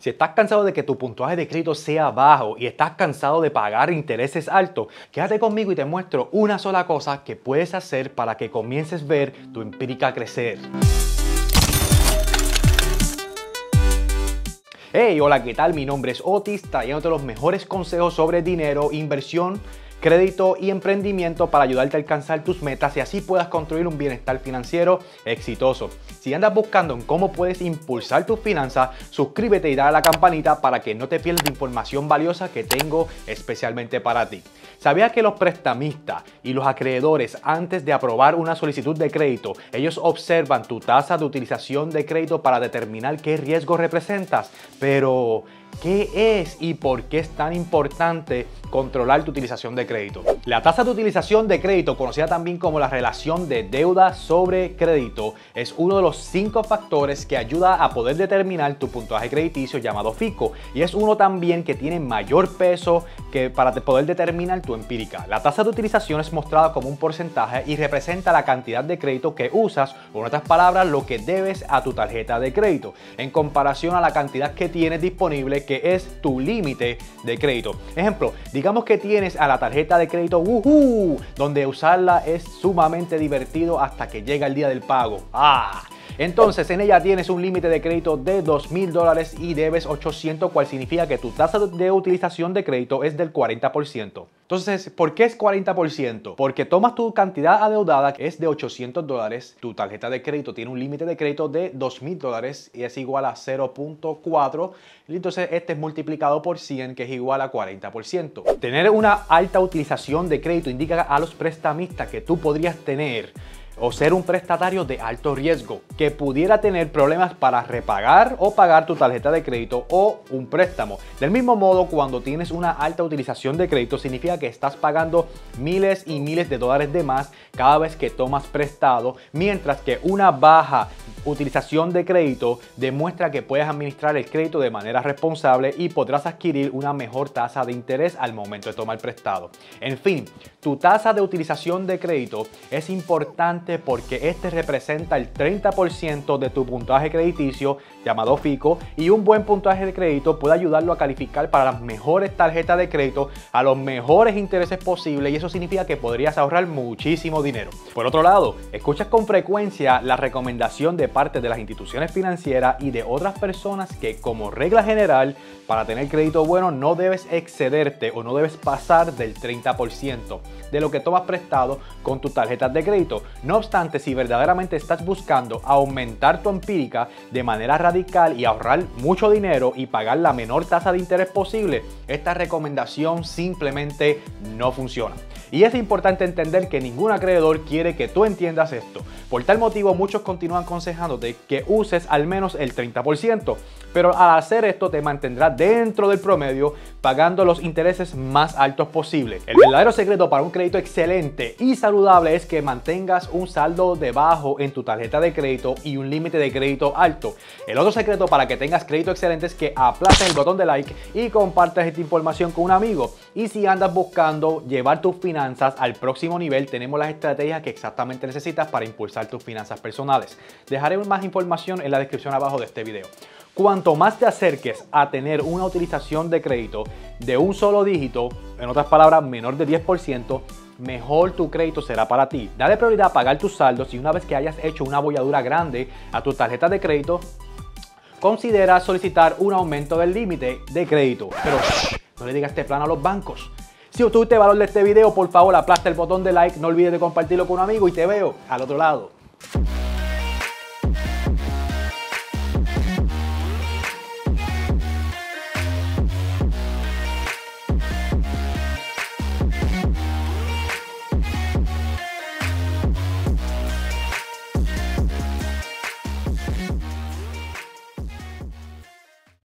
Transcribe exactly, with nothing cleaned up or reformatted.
Si estás cansado de que tu puntaje de crédito sea bajo y estás cansado de pagar intereses altos, quédate conmigo y te muestro una sola cosa que puedes hacer para que comiences a ver tu empírica crecer. Hey, hola, ¿qué tal? Mi nombre es Otis, trayéndote los mejores consejos sobre dinero, inversión, crédito y emprendimiento para ayudarte a alcanzar tus metas y así puedas construir un bienestar financiero exitoso. Si andas buscando en cómo puedes impulsar tus finanzas, suscríbete y dale a la campanita para que no te pierdas de información valiosa que tengo especialmente para ti. ¿Sabías que los prestamistas y los acreedores, antes de aprobar una solicitud de crédito, ellos observan tu tasa de utilización de crédito para determinar qué riesgo representas? Pero ¿qué es y por qué es tan importante controlar tu utilización de crédito? La tasa de utilización de crédito, conocida también como la relación de deuda sobre crédito, es uno de los cinco factores que ayuda a poder determinar tu puntaje crediticio llamado FICO, y es uno también que tiene mayor peso que para poder determinar tu empírica. La tasa de utilización es mostrada como un porcentaje y representa la cantidad de crédito que usas, o en otras palabras, lo que debes a tu tarjeta de crédito, en comparación a la cantidad que tienes disponible, que es tu límite de crédito. Ejemplo, digamos que tienes a la tarjeta de crédito ¡Woohoo!, donde usarla es sumamente divertido hasta que llega el día del pago. ¡Ah! Entonces en ella tienes un límite de crédito de dos mil dólares y debes ochocientos, cual significa que tu tasa de utilización de crédito es del cuarenta por ciento. Entonces, ¿por qué es cuarenta por ciento? Porque tomas tu cantidad adeudada, que es de ochocientos dólares, tu tarjeta de crédito tiene un límite de crédito de dos mil dólares y es igual a cero punto cuatro, y entonces este es multiplicado por cien, que es igual a cuarenta por ciento. Tener una alta utilización de crédito indica a los prestamistas que tú podrías tener o ser un prestatario de alto riesgo que pudiera tener problemas para repagar o pagar tu tarjeta de crédito o un préstamo. Del mismo modo, cuando tienes una alta utilización de crédito, significa que estás pagando miles y miles de dólares de más cada vez que tomas prestado, mientras que una baja utilización de crédito demuestra que puedes administrar el crédito de manera responsable y podrás adquirir una mejor tasa de interés al momento de tomar prestado. En fin, tu tasa de utilización de crédito es importante porque este representa el treinta por ciento de tu puntaje crediticio, llamado FICO, y un buen puntaje de crédito puede ayudarlo a calificar para las mejores tarjetas de crédito a los mejores intereses posibles, y eso significa que podrías ahorrar muchísimo dinero. Por otro lado, escuchas con frecuencia la recomendación de parte de las instituciones financieras y de otras personas que, como regla general, para tener crédito bueno no debes excederte o no debes pasar del treinta por ciento de lo que tomas prestado con tus tarjetas de crédito. No obstante, si verdaderamente estás buscando aumentar tu empírica de manera radical y ahorrar mucho dinero y pagar la menor tasa de interés posible, esta recomendación simplemente no funciona. Y es importante entender que ningún acreedor quiere que tú entiendas esto. Por tal motivo, muchos continúan aconsejándote que uses al menos el treinta por ciento, pero al hacer esto te mantendrás dentro del promedio, pagando los intereses más altos posibles. El verdadero secreto para un crédito excelente y saludable es que mantengas un saldo de bajo en tu tarjeta de crédito y un límite de crédito alto. El otro secreto para que tengas crédito excelente es que aplaces el botón de like y compartas esta información con un amigo. Y si andas buscando llevar tus finanzas al próximo nivel, tenemos las estrategias que exactamente necesitas para impulsar tus finanzas personales. Dejaré más información en la descripción abajo de este video. Cuanto más te acerques a tener una utilización de crédito de un solo dígito, en otras palabras menor de diez por ciento, mejor tu crédito será para ti. Dale prioridad a pagar tus saldos y una vez que hayas hecho una bolladura grande a tu tarjeta de crédito, considera solicitar un aumento del límite de crédito. Pero shh, no le digas este plan a los bancos. Si obtuviste valor de este video, por favor aplasta el botón de like, no olvides de compartirlo con un amigo y te veo al otro lado.